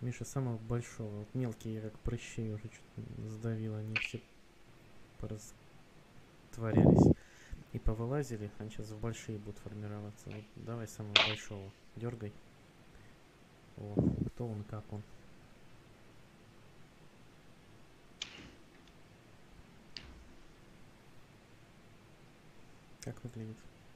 Миша, самого большого. Вот мелкие, я как прыщей уже что-то сдавил, они все порастворялись. И повылазили, они сейчас в большие будут формироваться. Вот давай самого большого. Дергай. О, кто он, как он. Как выглядит?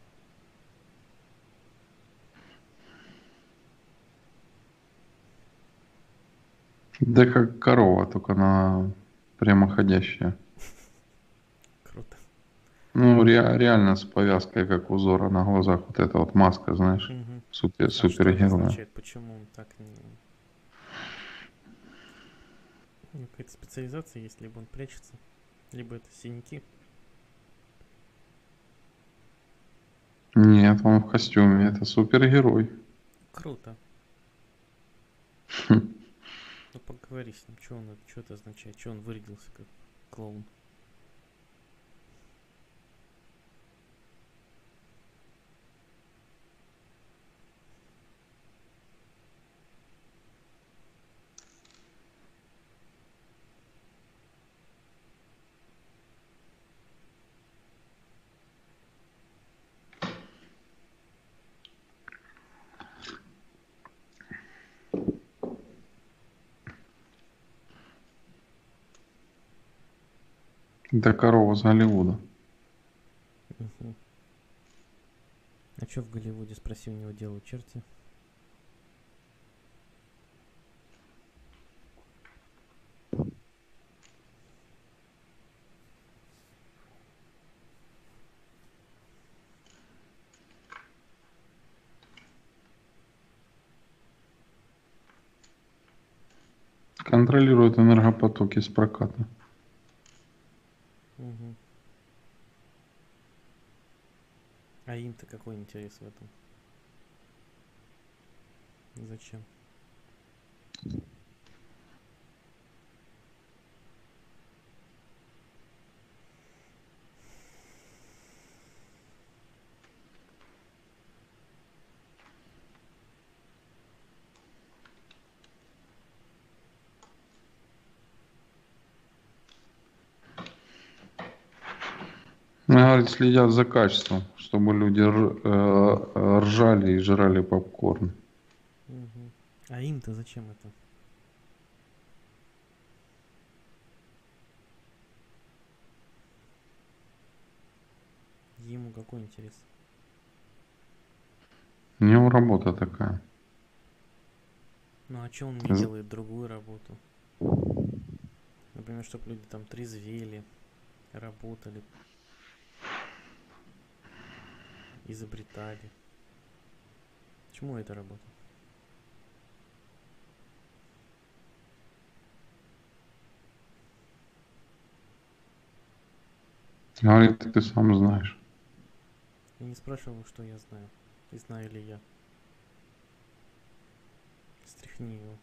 Да как корова, только она прямоходящая. Круто. Ну, реально с повязкой, как узора на глазах. Вот эта вот маска, знаешь, Угу. А что это супергероя. означает? Почему он так не... У него какая-то специализация есть, либо он прячется, либо это синяки. Нет, он в костюме, это супергерой. Круто. Ну поговори с ним, что это означает, что он вырядился как клоун. Это корова с Голливуда. Угу. А что в Голливуде, спроси, у него делают черти? Контролирует энергопотоки с проката. Угу. А им-то какой интерес в этом? Зачем? Говорит, следят за качеством, чтобы люди ржали и жрали попкорн. Угу. А им-то зачем это? Ему какой интерес? У него работа такая. Ну а что он не делает другую работу? Например, чтобы люди там трезвели, работали, изобретали. Чему это работа? Говорит, ты сам знаешь. Я не спрашивал, что я знаю. И знаю ли я. Стряхни его.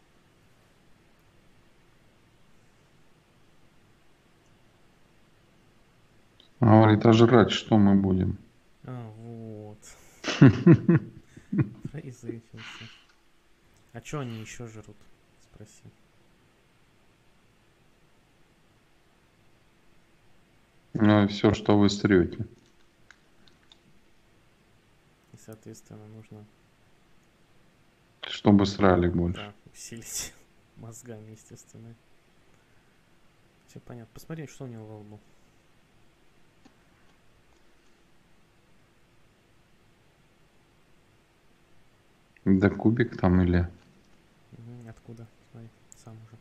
Говорит, а жрать что мы будем? А, вот. Производился. А что они еще жрут? Спроси. Ну и все, что вы стрете. И, соответственно, нужно, Чтобы срали больше. да, усилить мозгами, естественно. Все понятно. Посмотри, что у него во лбу. Да кубик там или... Угу. Откуда? Смотри, сам уже.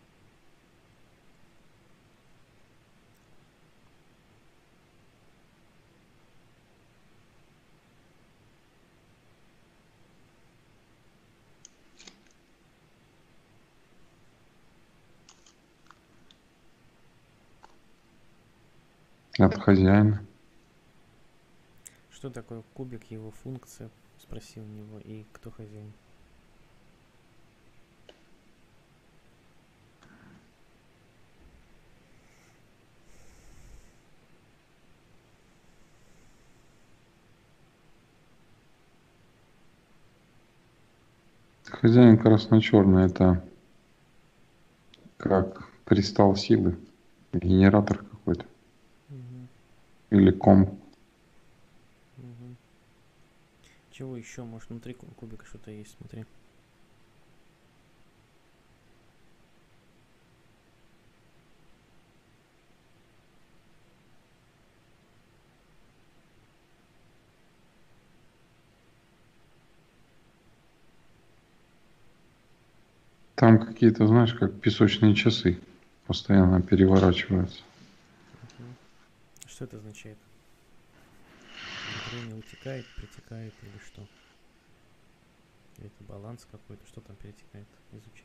От хозяина. Что такое кубик, его функция? Спроси у него. И кто хозяин? Хозяин красно-черный, это как кристалл силы, генератор какой-то Мгм. или комп. Мгм. Чего еще? Может, внутри кубика что-то есть, смотри. Там какие-то, знаешь, как песочные часы постоянно переворачиваются. Мгм. Что это означает? Время утекает, притекает или что? Или это баланс какой-то? Что там перетекает? Изучи.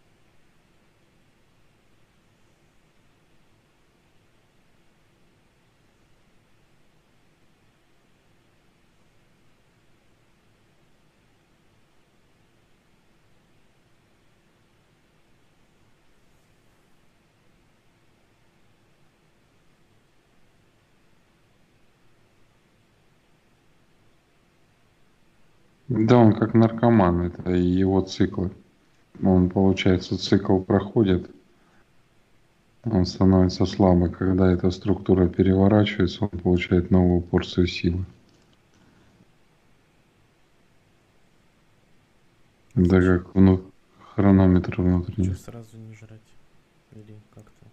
Да, он как наркоман, это и его циклы. Он, получается, цикл проходит, он становится слабый. Когда эта структура переворачивается, он получает новую порцию силы. Да, как хронометр Что внутренний. сразу не жрать? Или как-то?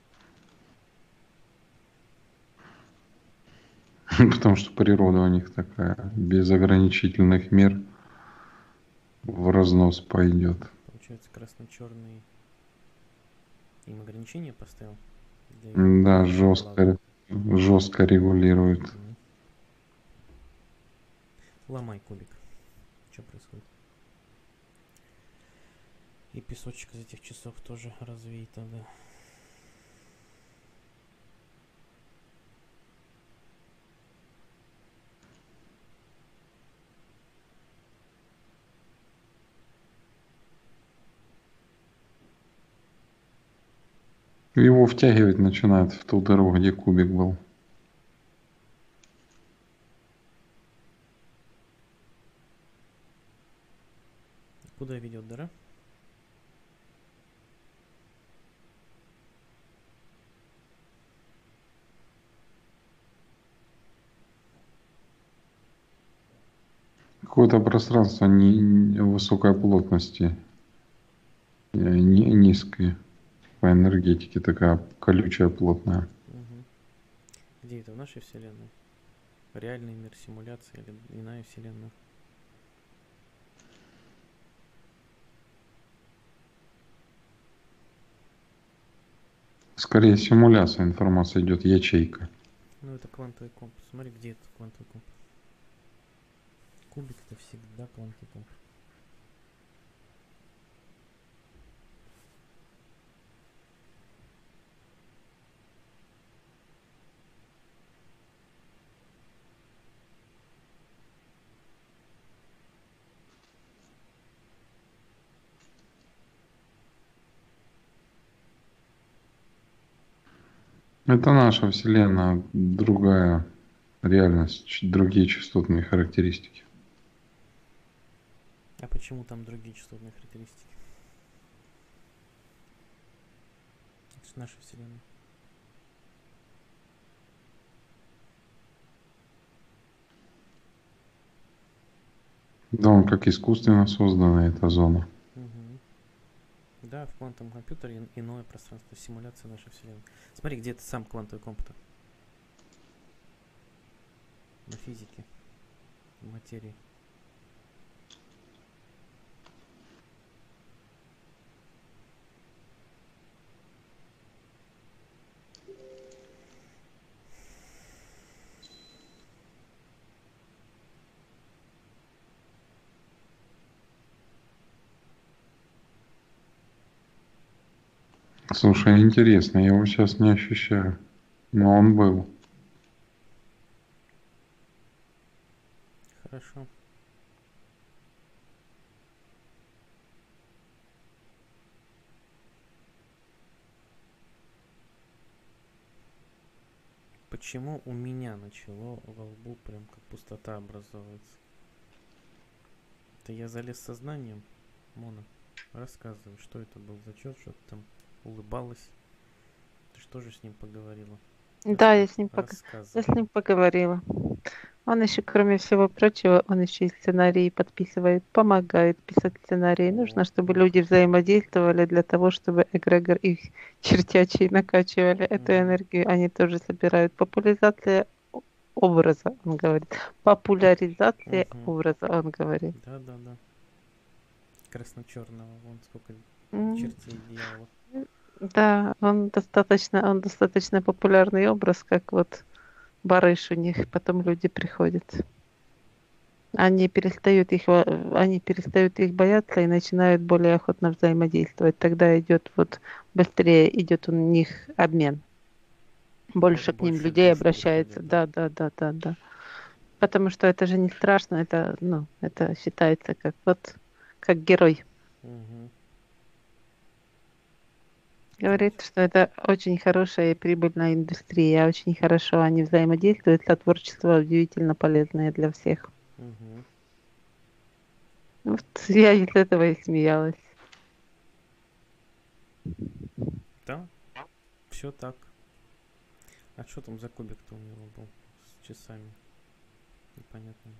Потому что природа у них такая, без ограничительных мер в разнос пойдет. Получается, красно-черный им ограничения поставил для Да, их блага. жестко регулирует. М. Ломай кубик. Что происходит? И песочек из этих часов тоже развей тогда. Его втягивать начинает в ту дыру, где кубик был. Куда ведет дыра? Какое-то пространство высокой плотности, низкой по энергетике, такая колючая, плотная. Угу. Где это? В нашей вселенной? Реальный мир, симуляция или иная вселенная? Скорее симуляция, информация идет, ячейка. Ну, это квантовый компас. Смотри, где это квантовый компас. Кубик это всегда квантовый компас. Это наша Вселенная, другая реальность, другие частотные характеристики. А почему там другие частотные характеристики? Это же наша вселенная. Да, он как искусственно создана эта зона. Угу. Да, в квантовом компьютере иное пространство, симуляция нашей вселенной. Смотри, где это сам квантовый компьютер. На физике, в материи. Слушай, интересно, я его сейчас не ощущаю, но он был. Хорошо. Почему у меня начало во лбу прям как пустота образовывается? Это я залез сознанием? Мона, рассказывай, что это был за чёрт, что ты там улыбалась. Ты что же с ним поговорила? Да, я с ним Рассказывай. поговорила. Он еще, кроме всего прочего, он еще и сценарии подписывает, помогает писать сценарии. Нужно, чтобы люди взаимодействовали для того, чтобы эгрегор их чертячий накачивали эту энергию. Они тоже собирают. Популяризация образа, он говорит. Популяризация образа, он говорит. Да. Красно-черного. Вон сколько М, чертей дьявола. Да, он достаточно популярный образ, как вот барыш у них, потом люди приходят. Они перестают их бояться и начинают более охотно взаимодействовать. Тогда идет вот быстрее идет у них обмен. Больше к ним Больше людей душ обращается. приходит, Да. Потому что это же не страшно, это считается как герой. Мгм. Говорит, что это очень хорошая и прибыльная индустрия. Очень хорошо они взаимодействуют, творчество удивительно полезное для всех. Мгм. Вот я из этого и смеялась. Да, все так. А что там за кубик-то у него был с часами? Непонятно.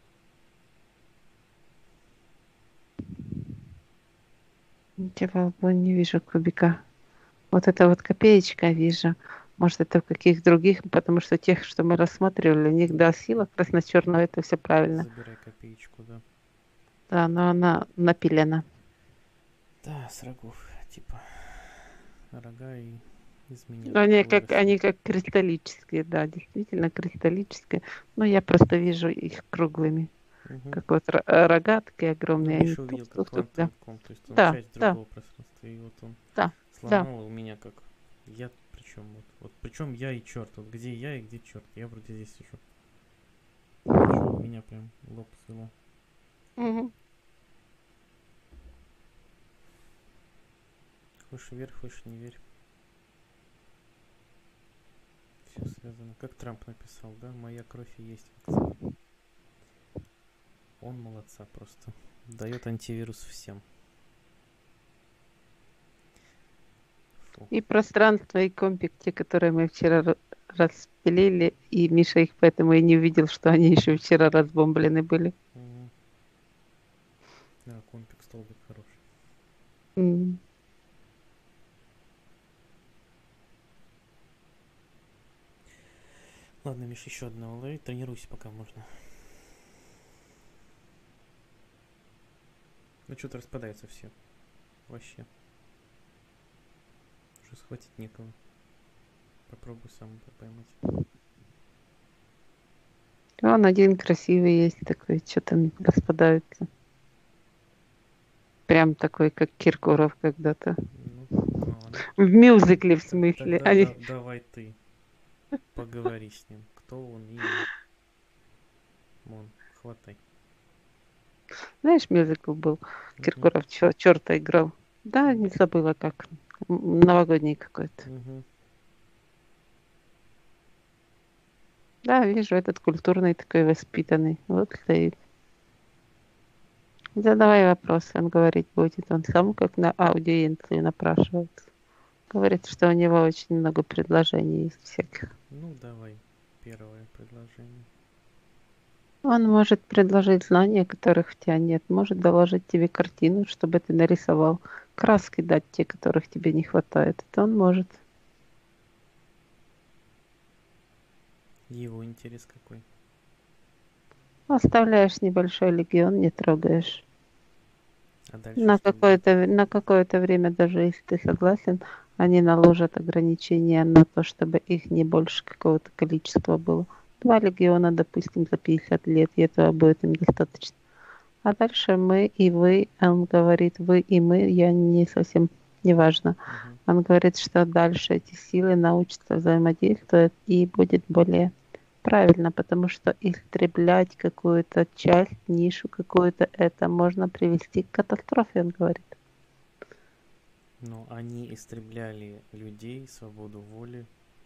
Ничего, не вижу кубика. Вот это вот копеечка вижу. Может, это в каких других, потому что тех, что мы рассматривали, у них, да, сила красно-черного, это все правильно. Забирай копеечку, да. Да, но она напилена. Да, с рогов, типа. Рога и из меня Они как кристаллические, да, действительно кристаллические. Но я просто вижу их круглыми. Угу. Как вот рога такие Ну, огромные. Они Миша увидел как тук-тук-тук, да. квантовый ком, то есть он Да, часть да, другого пространства, и вот он да, да. сломал у меня как я, причем вот причем я и черт, вот где я и где черт, я вроде здесь сижу. У меня прям лоб свело. Мгм. Хочешь верь, хочешь не верь. Все связано. Как Трамп написал, да? Моя кровь и есть вакцина. Он молодца просто. Дает антивирус всем. Фу. И пространство, и компик, те, которые мы вчера распилили, и Миша их поэтому и не увидел, что они еще вчера разбомблены были. Угу. Да, компик столбик хороший. М. Ладно, Миш, еще одного лови. Тренируйся пока можно. Ну что-то распадаются все. Вообще. Уже схватить некого. Попробуй сам поймать. Вон один красивый есть такой, что там распадаются. Прям такой, как Киркоров когда-то. Ну ладно. В мюзикле, в смысле. Тогда давай ты поговори с ним. Кто он и... Вон, хватай. Знаешь, мюзикл был. Киркоров черта играл. Да, не забыла как. Новогодний какой-то. Угу. Да, вижу, этот культурный такой воспитанный. Вот стоит. Задавай вопросы, он говорить будет. Он сам как на аудиенцию напрашивается. Говорит, что у него очень много предложений из всяких. Ну, давай. Первое предложение. Он может предложить знания, которых у тебя нет. Может доложить тебе картину, чтобы ты нарисовал. Краски дать те, которых тебе не хватает. Это он может. Его интерес какой? Оставляешь небольшой легион, не трогаешь. А дальше На что будет? какое-то время, даже если ты согласен, они наложат ограничения на то, чтобы их не больше какого-то количества было. 2 легиона, допустим, за 50 лет, и этого будет им достаточно. А дальше мы и вы, он говорит, вы и мы, я не совсем, неважно. Угу. Он говорит, что дальше эти силы научатся взаимодействовать и будет более правильно, потому что истреблять какую-то часть, нишу какую-то, это можно привести к катастрофе, он говорит. Но они истребляли людей, свободу воли,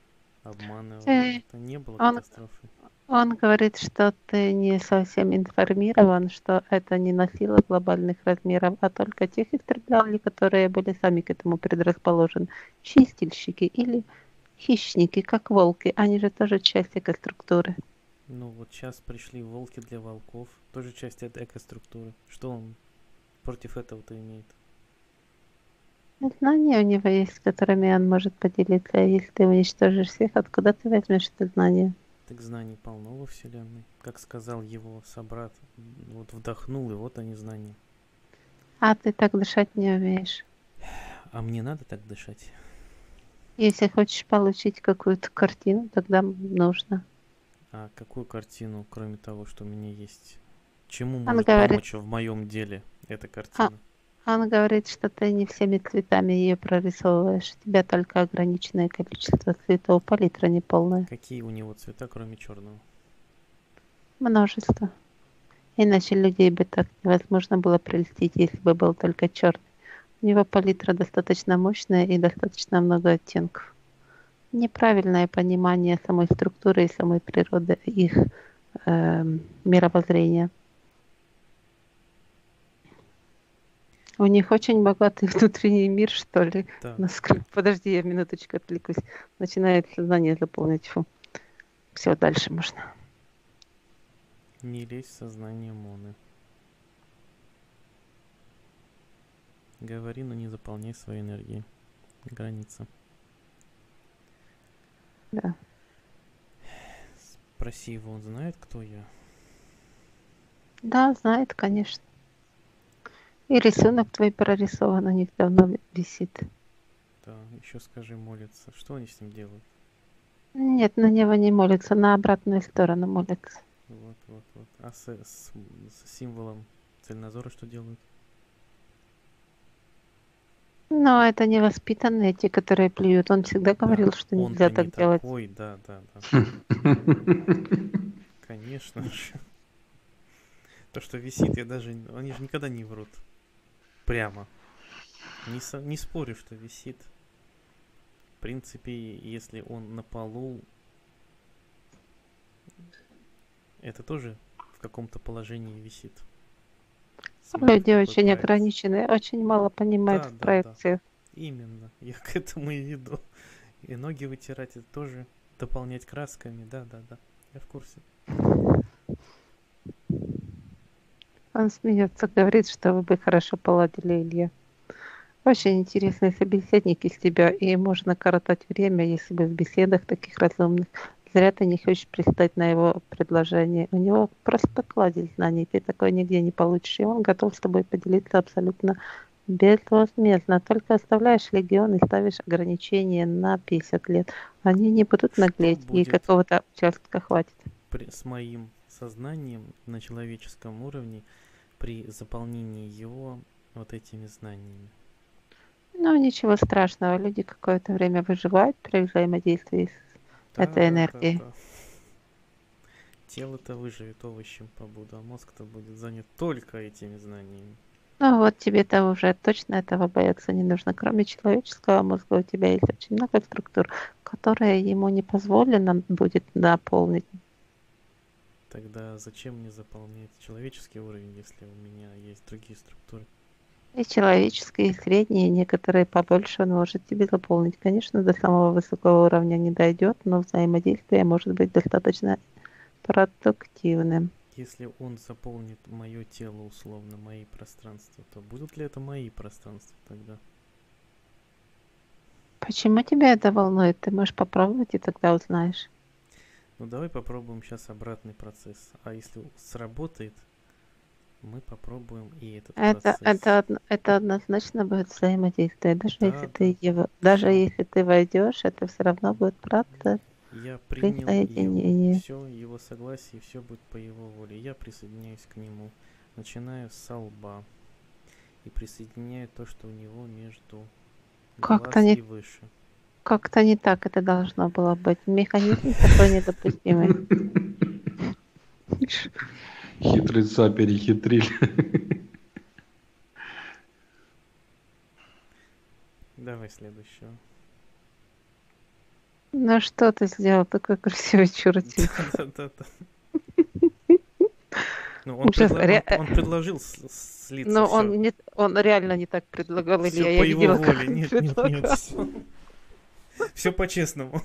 обманывал. Э, Это не было Он, катастрофой. он говорит, что ты не совсем информирован, что это не носило глобальных размеров, а только тех истребляли, которые были сами к этому предрасположены. Чистильщики или хищники, как волки, они же тоже часть экоструктуры. Ну вот сейчас пришли волки для волков, тоже часть этой экоструктуры. Что он против этого-то имеет? Знания у него есть, с которыми он может поделиться. А если ты уничтожишь всех, откуда ты возьмешь это знание? Так знаний полно во Вселенной. Как сказал его собрат, вот вдохнул, и вот они знания. А ты так дышать не умеешь. А мне надо так дышать? Если хочешь получить какую-то картину, тогда нужно. А какую картину, кроме того, что у меня есть? Чему Он может говорит, помочь в моем деле эта а, картина? он говорит, что ты не всеми цветами ее прорисовываешь. У тебя только ограниченное количество цветов, палитра неполная. Какие у него цвета, кроме черного? Множество. Иначе людей бы так невозможно было прельстить, если бы был только черный. У него палитра достаточно мощная и достаточно много оттенков. Неправильное понимание самой структуры и самой природы их мировоззрения. У них очень богатый внутренний мир, что ли. Да, Подожди, я минуточку отвлекусь. Начинает сознание заполнять. Фу. Все, дальше можно. не лезь в сознание Моны. Говори, но не заполняй своей энергией. Граница. Да. Спроси его, он знает, кто я? Да, знает, конечно. И рисунок твой прорисован у них давно висит. Да, еще скажи, молится. Что они с ним делают? Нет, на него не молится, на обратную сторону молится. Вот, вот, вот. А с символом цельнозора что делают? Но это невоспитанные, те, которые плюют. Он всегда говорил, Да, что нельзя он-то не так делать. такой, да, да, да. Конечно же. То, что висит, я даже... Они же никогда не врут. Прямо. Не спорю, что висит. В принципе, если он на полу, это тоже в каком-то положении висит. Смотря в Люди какой очень проекции. ограничены, очень мало понимают Да, в да, да. проекциях. Именно. Я к этому и веду. И ноги вытирать это тоже. Дополнять красками. Да, да, да. Я в курсе. Он смеется, говорит, что вы бы хорошо поладили, Илья. Очень интересный собеседник из тебя, и можно коротать время, если бы в беседах таких разумных. Зря ты не хочешь пристать на его предложение. У него просто кладезь знаний, ты такой нигде не получишь. И он готов с тобой поделиться абсолютно безвозмездно. Только оставляешь легион и ставишь ограничения на 50 лет. Они не будут Что наглеть, и будет какого-то участка хватит. с моим сознанием на человеческом уровне при заполнении его вот этими знаниями? Ну, ничего страшного. Люди какое-то время выживают при взаимодействии с Да, этой да, да, энергией. да. Тело-то выживет, овощем побуду, а мозг-то будет занят только этими знаниями. Ну вот тебе-то уже точно этого бояться не нужно. Кроме человеческого мозга у тебя есть очень много структур, которые ему не позволено будет наполнить. Тогда зачем мне заполнять человеческий уровень, если у меня есть другие структуры? И человеческие, и средние, некоторые побольше он может тебе заполнить. Конечно, до самого высокого уровня не дойдет, но взаимодействие может быть достаточно продуктивным. Если он заполнит мое тело условно, мои пространства, то будут ли это мои пространства тогда? Почему тебя это волнует? Ты можешь попробовать и тогда узнаешь. Ну давай попробуем сейчас обратный процесс. А если сработает, мы попробуем и этот процесс. Это однозначно будет взаимодействие. Да, да, да. Даже Все. если ты войдешь, это все равно будет процесс Я принял его, присоединения. все, его согласие, все будет по его воле. Я присоединяюсь к нему. Начинаю с лба. И присоединяю то, что у него между Как-то глаз не, и выше. как-то не так это должно было быть. Механизм такой недопустимый. Хитреца перехитрили. Давай следующего. Ну что ты сделал? Такой красивый чертик. Да-да-да. Ну, Ужас. он предложил слиться, Но все. он реально не так предлагал, Все Илья. по Я его видела, как воле. он Нет, нет, нет, предлагал. все по-честному.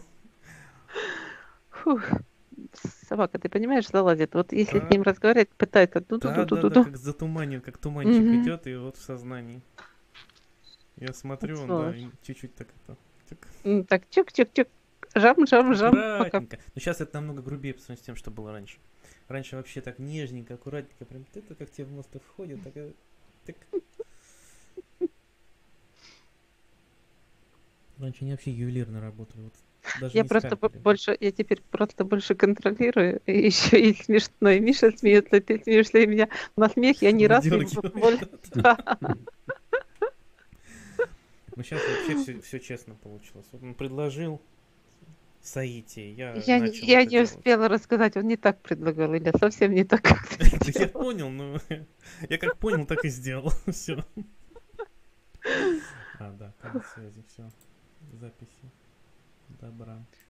Фух. Собака, ты понимаешь, залазит. Вот если с А, ним разговаривать, пытается да-да-да, ду-ду-ду-ду-ду. как затуманен, как туманчик Мгм. идет, и вот в сознании. Я Вот смотрю, он, да, сволочь. и чуть-чуть так это... тик. Так, чук-чук-чук. Жам-жам-жам. Пока. Аккуратненько. Но сейчас это намного грубее по сравнению с тем, что было раньше. Раньше вообще так нежненько, аккуратненько, прям это как тебе в мозг входит, так, так. Раньше они вообще ювелирно работали, вот даже Я не просто скальпели. больше, я теперь просто больше контролирую. И еще и смешно. И Миша смеется, и ты смеешься, и меня на смех я не раз и Выдергивает. Да. Ну сейчас вообще все честно получилось. Вот он предложил Саити, я Я, начал я это не делать. успела рассказать, он не так предлагал, или совсем не так, как ты Да я сделал. понял, ну я как понял, так и сделал. Все. А, да, конец связи, все. Записи. Добра.